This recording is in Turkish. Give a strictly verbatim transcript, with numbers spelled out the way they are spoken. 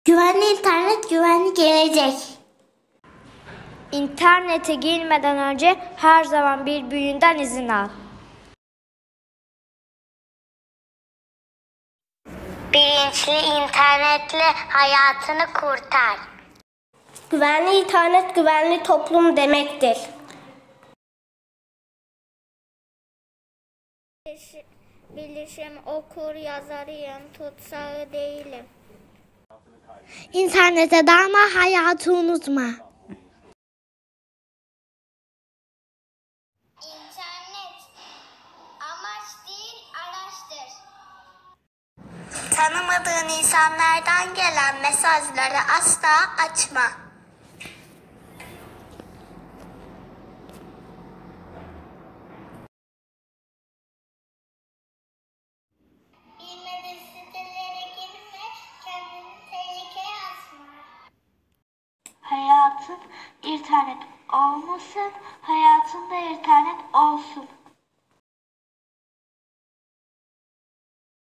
Güvenli internet, güvenli gelecek. İnternete girmeden önce her zaman bir büyüğünden izin al. Bilinçli internetle hayatını kurtar. Güvenli internet, güvenli toplum demektir. Bilişim okur yazarıyım, tutsağı değilim. İnternete dalma, hayatı unutma. İnternet amaç değil, araçtır. Tanımadığın insanlardan gelen mesajları asla açma. Bilmediğin sitelere girme, kendini tehlikeye atma. Hayatın internet olmasın, hayatında internet olsun.